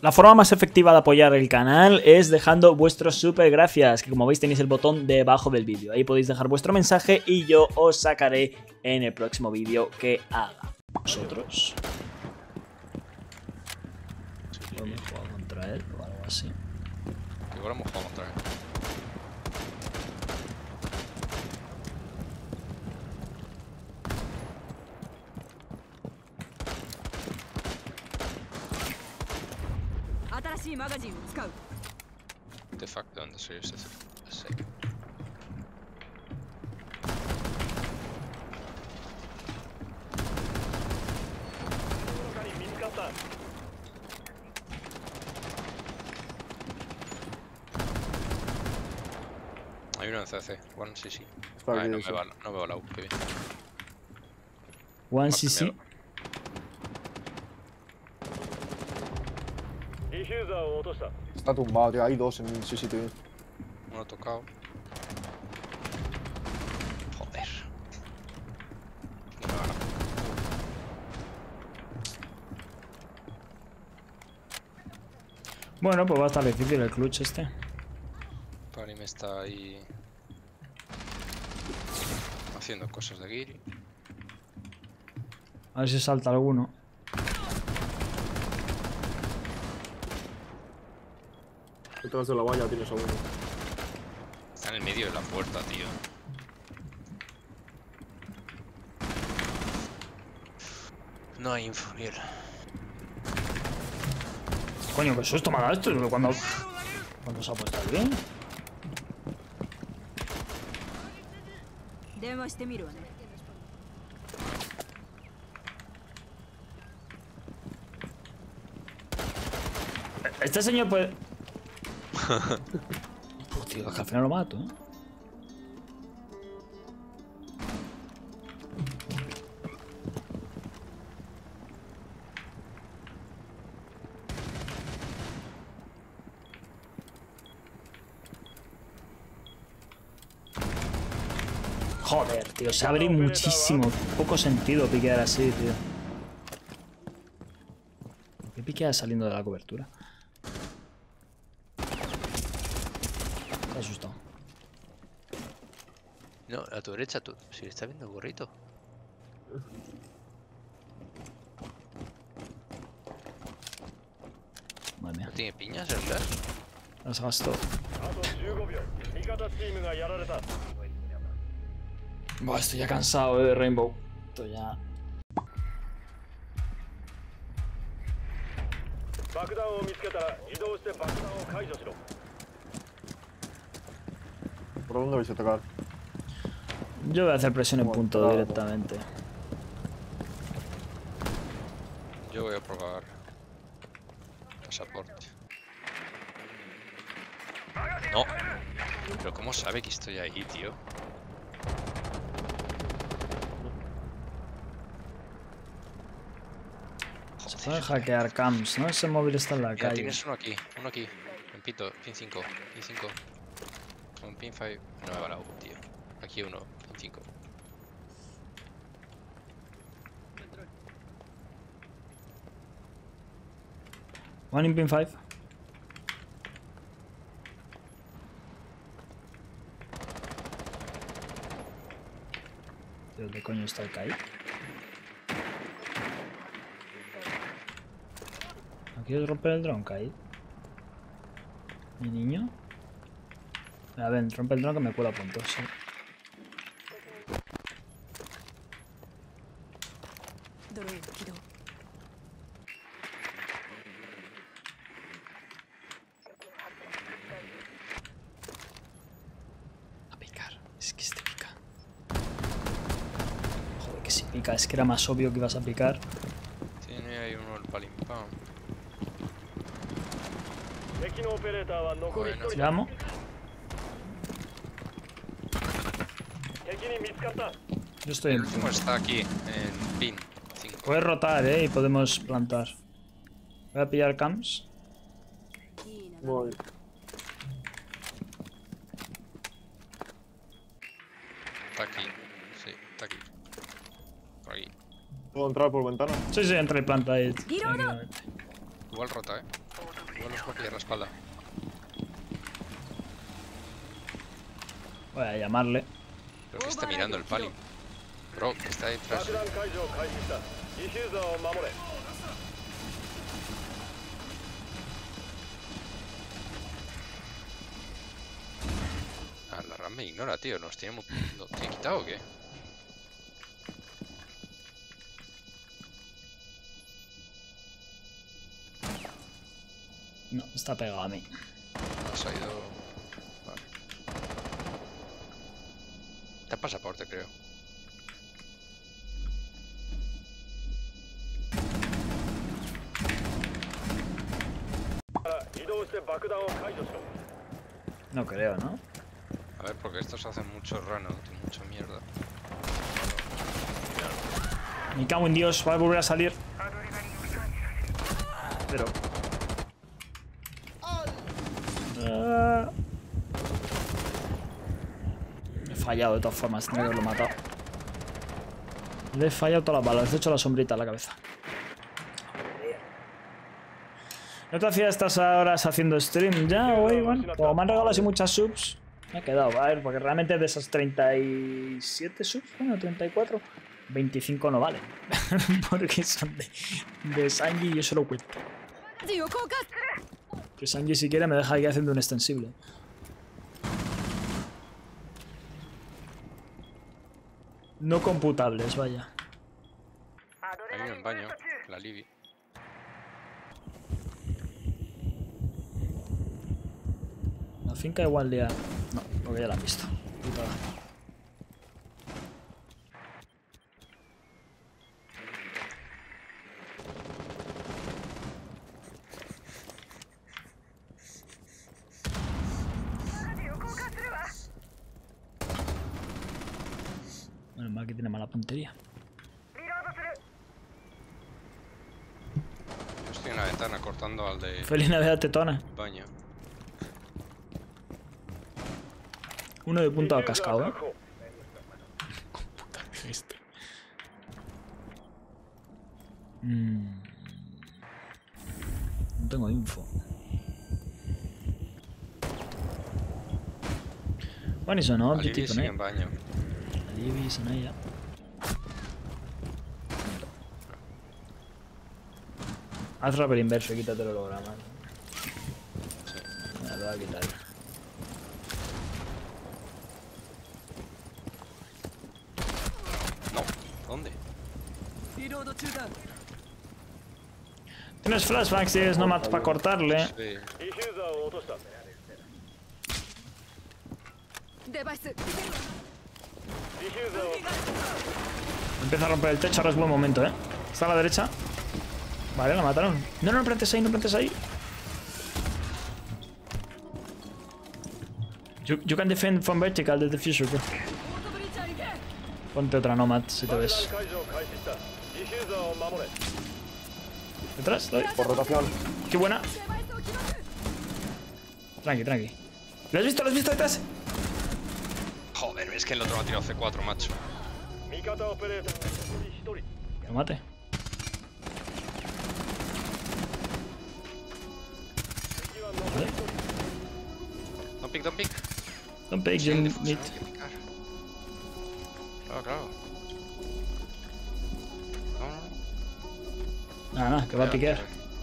La forma más efectiva de apoyar el canal es dejando vuestros super gracias, que como veis tenéis el botón debajo del vídeo. Ahí podéis dejar vuestro mensaje y yo os sacaré en el próximo vídeo que haga. Vosotros podemos jugar contra él o algo así. Igual hemos jugado contra él. The fuck, ¿de dónde soy ese? Sí. Hay uno en CC, one CC. Ay, no me va la U, qué bien. One CC. Está tumbado, tío. Hay dos en el CCTV. Uno tocado. Joder. No me va la... Bueno, pues va a estar difícil el clutch este. Pani me está ahí haciendo cosas de Giri. A ver si salta alguno. Detrás de la valla tienes a uno. Está en el medio de la puerta, tío. No hay info, mierda. Coño, qué susto me ha dado esto. Cuando se ha puesto bien. Este señor puede... Tío, es que al final lo mato, ¿eh? Joder, tío, se abre muchísimo. Poco sentido piquear así, tío. ¿Por qué piqueas saliendo de la cobertura? Te he asustado. No, a tu derecha, tú. Si le está viendo el gorrito. Madre mía. ¿No tiene piñas el flash? Las gastó. Buah, estoy ya cansado de Rainbow. Estoy ya... ¿Por dónde vais a tocar? Yo voy a hacer presión en punto directamente. Yo voy a probar pasaporte. No. Pero ¿cómo sabe que estoy ahí, tío? Se puede hackear camps, ¿no? Ese móvil está en la Mira, calle. tienes uno aquí, en pito, pin 5, pin 5. Con pin 5, no me va la U, tío. Aquí uno, pin 5. One in pin 5. ¿Dónde coño está el Kai? ¿No quieres romper el dron, Kai? ¿Mi niño? A ver, rompe el dron que me cuela puntos, sí. A picar, es que este pica. Joder, que si pica, es que era más obvio que ibas a picar. Tiene ahí uno el palimpam. Bueno. Llamo. Yo estoy El en... último está aquí, en pin 5. Puedes rotar, y podemos plantar. Voy a pillar camps. Voy. Está aquí, sí, está aquí. Por aquí. ¿Puedo entrar por ventana? Sí, sí, entra y planta ahí. Tranquilamente. Igual rota, Igual nos va a pillar la espalda. Voy a llamarle. Creo que está mirando el pali. Bro, que está detrás. Ah, la RAM me ignora, tío. ¿Nos tiene quitado o qué? No, está pegado a mí. Nos ha ido... Vale. Está el pasaporte, creo. No creo, ¿no? A ver, porque estos hacen mucho run, mucha mierda. Me cago en Dios, va a volver a salir. Pero... He fallado de todas formas, tendría que haberlo matado. Le he fallado todas las balas, le he hecho la sombrita a la cabeza. ¿No te hacía estas horas haciendo stream ya o igual? Como me han regalado así muchas subs, me he quedado. A ver, porque realmente de esas 37 subs, bueno, 34, 25 no valen. Porque son de Sanji y yo se lo cuento. Que Sanji si quiere me deja aquí haciendo un extensible. No computables, vaya. Hay uno en baño, la Libby. La finca igual ya... No, porque ya la han visto. Putada. Bueno, mal que tiene mala puntería. Yo estoy en la ventana cortando al de Feliz Navidad, tetona. baño. Uno de punta al cascado, ¿eh? No tengo info. Bueno, eso no, La Libby sigue en baño. Libby sono ella. Hazlo por inverso y quítate el holograma. Me lo voy a quitar. No, ¿dónde? Tienes flashbacks y es nomás para cortarle. Sí. Empieza a romper el techo, ahora es buen momento, ¿eh? Está a la derecha. Vale, la mataron. No, no plantes ahí, no plantes ahí. You can defend from vertical the diffuser, bro. Ponte otra Nomad si te ves. ¿Detrás? Doy. Por rotación. ¡Qué buena! Tranqui, tranqui. ¿Lo has visto? ¿Lo has visto detrás? Joder, es que el otro me ha tirado C4, macho. Que lo mate. Vale. Don't pick, don't pick. Don't pick, Sí, you difuso, need. hay que picar. Claro, claro. No, no, no. Nada, nada, que va a piquear.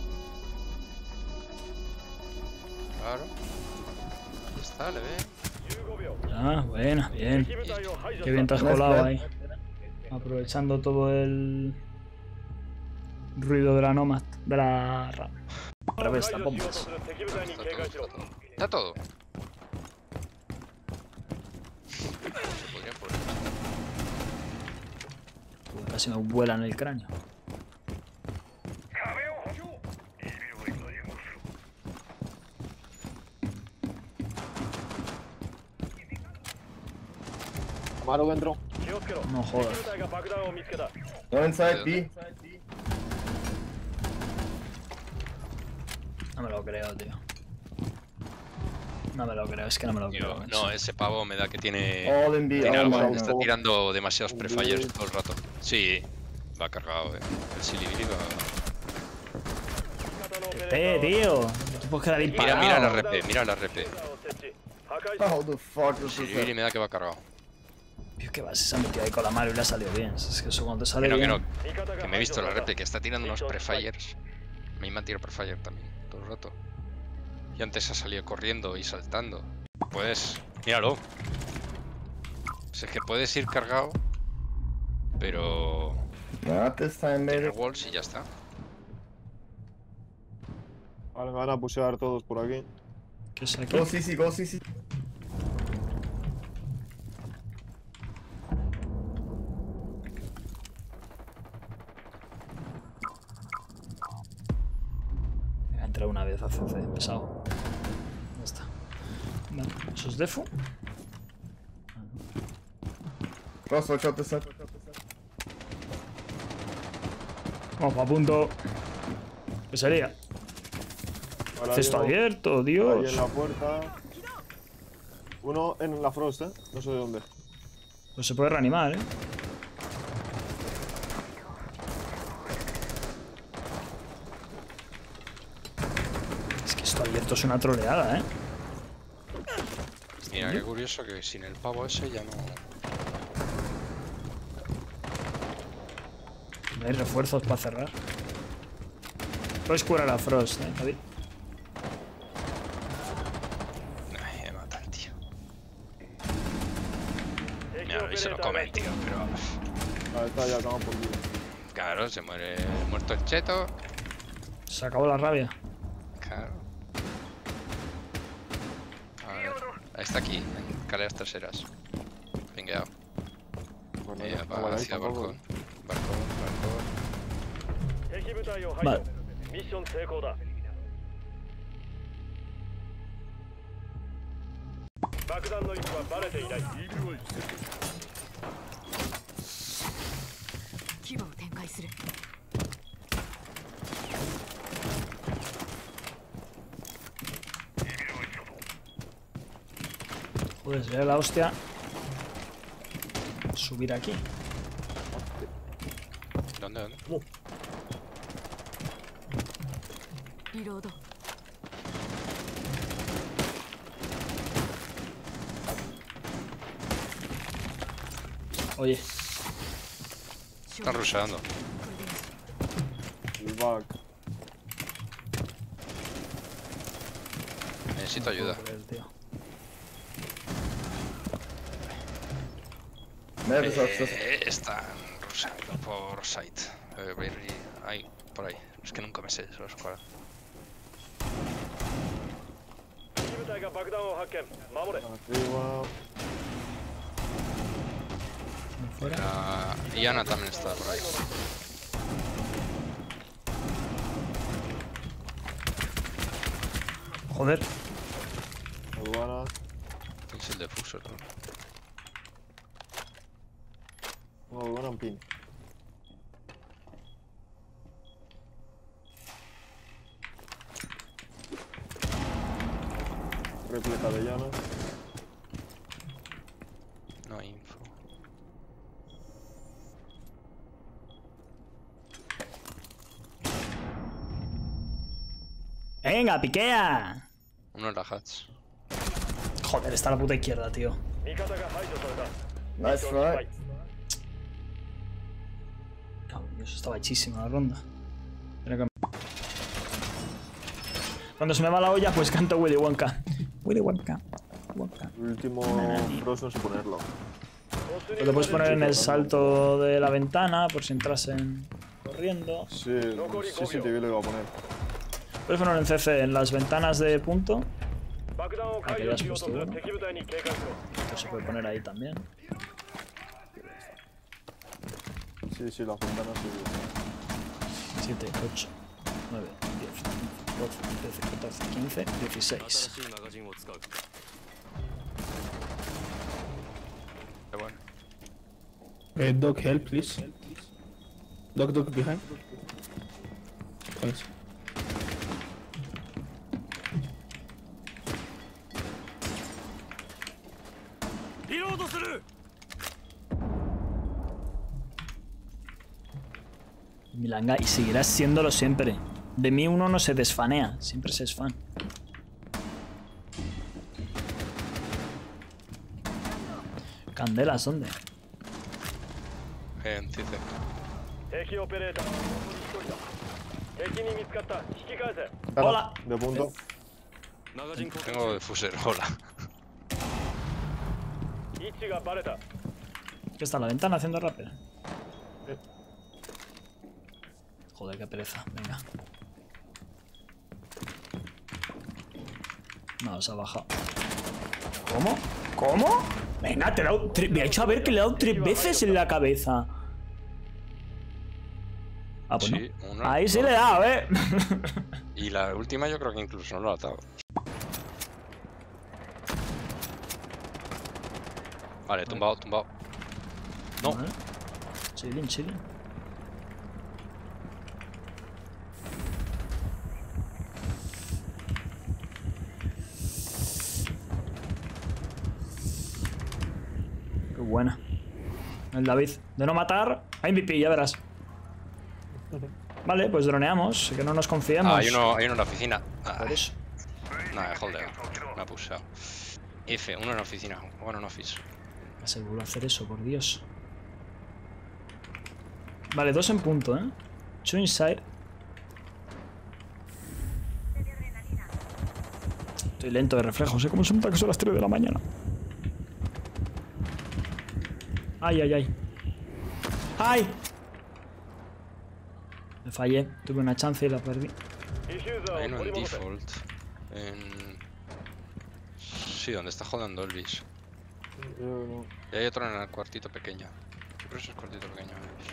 Claro. Ahí está, le ve. Ah, buena, bien. Qué bien te has colado ahí. Aprovechando todo el ruido de la Nomad, de la RAM. Al revés, está bombas. Está todo. Se podría poner. Casi me vuelan el cráneo. Amaro dentro. No jodas. No inside B. No me lo creo, tío. No me lo creo, es que no me lo creo. Tío, macho. no, ese pavo me da que tiene. All in B. Tiene all algo, in B. está tirando demasiados prefires todo el rato. Sí, va cargado, El Silibiri va. esté, tío. No te puedes quedar ahí parado. Mira la RP, mira la RP. How the fuck is Sí, this? me da que va cargado. Tío, que vas, se ha metido ahí con la mano y le ha salido bien. Es que eso cuando te sale Que bien... no. Que me he visto la RP, que está tirando unos prefires. A mí me han tirado prefire también, todo el rato. Y antes ha salido corriendo y saltando. Puedes... Míralo. O sea, es que puedes ir cargado, pero... Not this time, Tener baby. walls y ya está. Vale, me van a pushear todos por aquí. ¿Qué es aquí? Go CC, go CC. Ha entrado una vez a CC, pesado. Ya está. Vale, ¿eso es Defu? Cross, watch out this side. Vamos, a punto. ¿Qué sería? Ahora Cesto llego abierto, ahí Dios. en la puerta. Uno en la frost, no sé de dónde. Pues se puede reanimar, ¿eh? Es que esto abierto es una troleada, ¿eh? Mira, qué curioso que sin el pavo ese ya no... No hay refuerzos para cerrar. Puedes curar a Frost, ¿eh, Javi? Ay, me mata el tío. Mira, y se lo come el tío, pero... Vale, está ya, acabamos por aquí. Claro, se muere muerto el cheto. Se acabó la rabia. Claro. A ver, está aquí, en escaleras traseras. Pingueado. Bueno, Va vale, ahí hacia tampoco. balcón. Balcón. Vale. ミッション成功だ。爆弾の位置はバレていない。 規模を展開する。 Joder, sería la hostia. Subir aquí. ¿Dónde? リロード。 Oye, Están rusheando. El back. Necesito ayuda. joder, tío. Están rusheando por site. Ahí, por ahí. Es que nunca me sé los cuadros. 敵部隊が爆弾を発見。守れ。 Arriba. Fuera. Y Ana también está por ahí. Joder. Aduanas. Es el defusor, ¿no? No, aduana en pin. Réplica de llanas. No hay info. Venga, piquea. Uno en la hatch. Joder, está a la puta izquierda, tío. 味方が排除された。 Nice try. Cabrón, eso estaba hechísima la ronda. Espera que- Cuando se me va la olla, pues canto Willy Wonka. Willy Wonka. Wonka. El último frost no sé ponerlo. Pues lo puedes poner en el salto de la ventana, por si entrasen corriendo. Sí, sí, te lo iba a poner. Puedes poner en CC en las ventanas de punto. 爆弾を解除しようとする敵部隊に警戒しろ。 Pues se puede poner ahí también. Sí, sí, las ventanas sí. 7, 8, 9, 10, 12, 13, 14, 15, 16. Qué bueno. Doc, help, please. Doc, behind. Thanks. Milanga, y seguirás siéndolo siempre. De mí uno no se desfanea, siempre se desfan. Candelas, ¿dónde? En CC. 敵オペレーター残り1人だ。敵に見つかった。引き返せ。 Espera, Hola. de punto. Tengo defuser, hola. 位置がバレた。 ¿Qué está en la ventana haciendo rápido? Eh. Joder, qué pereza. Venga. No, se ha bajado. ¿Cómo? ¿Cómo? Venga, te he dado me ha hecho a ver que le he dado 3 veces en la cabeza. Ah, pues Sí, no. una, Ahí sí dos. le he dado, Y la última yo creo que incluso no lo ha atado. Vale, tumbado, tumbado. No, Vale. Chilling, chilling. Qué buena. El David. De no matar a MVP, ya verás. Vale, pues droneamos, que no nos confiemos. hay uno en la oficina. Ah, Por eso. no, joder, me ha pulsado. F, uno en la oficina, bueno, en office. Me aseguro hacer eso, por Dios. Vale, 2 en punto, ¿eh? 2 inside. Estoy lento de reflejos, ¿eh? Como son que son las 3 de la mañana. Ay, ay, ay. ¡Ay! Me fallé. Tuve una chance y la perdí. ディフューザ Hay ー uno を取 en り戻せ。 default. En... Sí, donde está jugando Elvis. Yo no. Y hay otro en el cuartito pequeño. Yo creo que es el cuartito pequeño.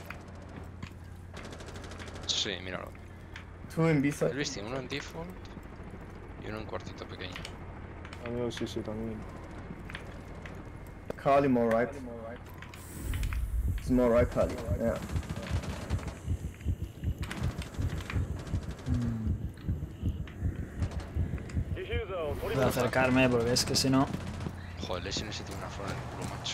Sí, míralo. Two in B side. Elvis tiene uno en default y uno en cuartito pequeño. Amigo, sí, sí, también. Kali more right. It's more right, Kali. Yeah. Voy Voy a acercarme porque es que si no... Joder, Leslie ese tiene una flor en el culo, macho.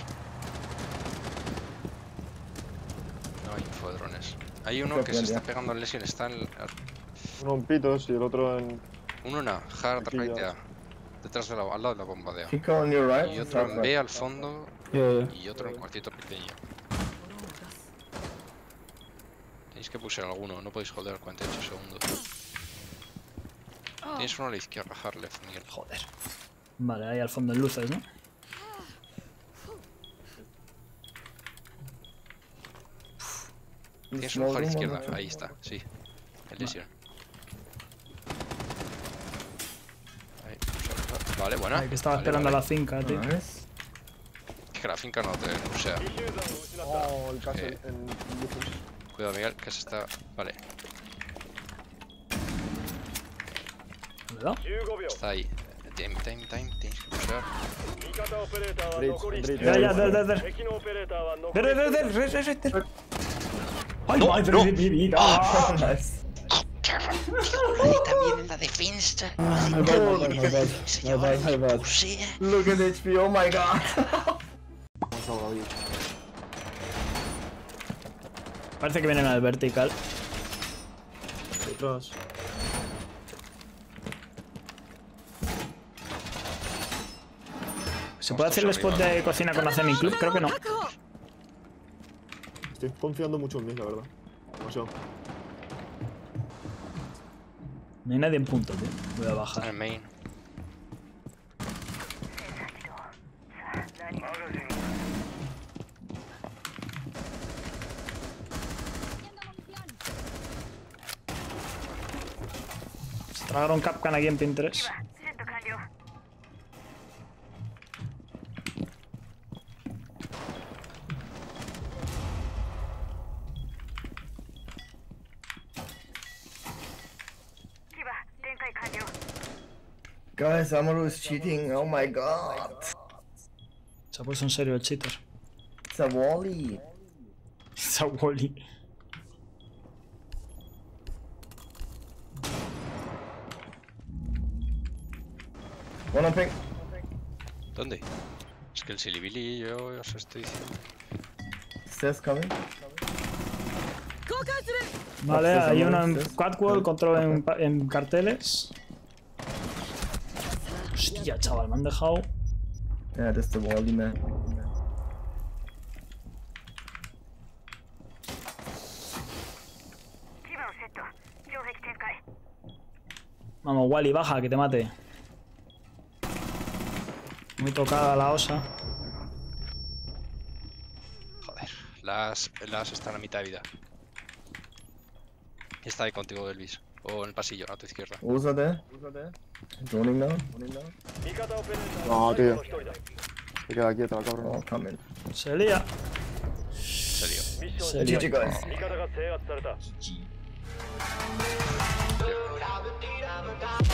No hay info de drones. Hay uno que se está pegando al Leslie, está en... Uno en pitos y el otro en. Uno en A, hard Aquí right ya. A. Detrás de la, al lado de la bomba de A. Pick on your right. Y otro top en right. B al fondo Yeah, y otro en cuartito pequeño. ドローンを出す Tenéis que pulsar alguno, no podéis holdear 48 segundos. Tienes uno a la izquierda, hard left, Miguel. Joder. Vale, ahí al fondo en luces, ¿no? Tienes uno a la izquierda, ahí está, sí. El lesión. Ahí, pulsar. Vale, buena. Ay, que estaba Vale, esperando a vale. la finca, tío. Nice. Es que la finca no te pulsea. ディフューザーを失った Oh, el castle en luces. Cuidado, Miguel, que se está. Vale, ¿Le he dado? 15秒 está ahí. Time, tienes que pulsar. 味方オペレーターは Bridge, 残り bridge. 1 Ya, ya, der. 敵のオペレーターは残 Der, り der, 1 der, der. ¡Ay, No, madre no. de mi vida! Nice. Nadie también en la defensa. My bad, my bad. Look at HP, oh my god. Vamos a David. Parece que vienen al vertical. Detrás. ¿Se puede hacer el spot de cocina con la Club? Creo que no. Estoy confiando mucho en mí, la verdad. Demasiado. No hay nadie en punto, tío. Voy a En bajar. el main. Se tragaron Capcan aquí en Pinterest. Guys, Amaru is cheating, oh my god. Se ha puesto en serio el cheater. It's a Wally. It's a Wally. One on pink. ¿Dónde? Es que el Silibili yo os estoy diciendo. Stairs coming. Vale, hay uno en catwalk, control en carteles. Hostia, chaval, me han dejado. Ja, das ist der Wally, man. Vamos, Wally, baja, que te mate. Muy tocada la osa. Joder, las están a mitad de vida. Está ahí contigo, Elvis. O en el pasillo, a tu izquierda. Wo ist er der? Droning now? No, tío. Se queda quieto, cabrón. Oh, coming. Se lía. En serio. Se lía. GG, guys. 味方が制圧された GG.